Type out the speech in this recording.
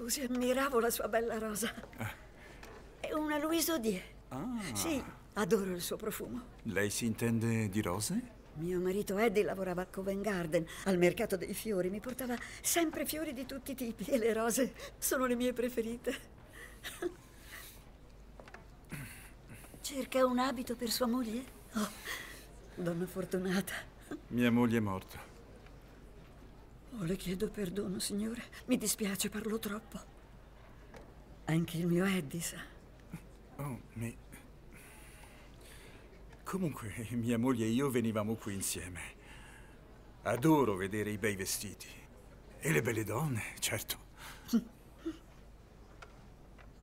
scusi, ammiravo la sua bella rosa. È una Louise Odier. Sì, adoro il suo profumo. Lei si intende di rose? Mio marito Eddie lavorava a Covent Garden, al mercato dei fiori. Mi portava sempre fiori di tutti i tipi e le rose sono le mie preferite. Cerca un abito per sua moglie? Oh, donna fortunata. Mia moglie è morta. Oh, le chiedo perdono, signore. Mi dispiace, parlo troppo. Anche il mio Eddie sa. Comunque, mia moglie e io venivamo qui insieme. Adoro vedere i bei vestiti. E le belle donne, certo.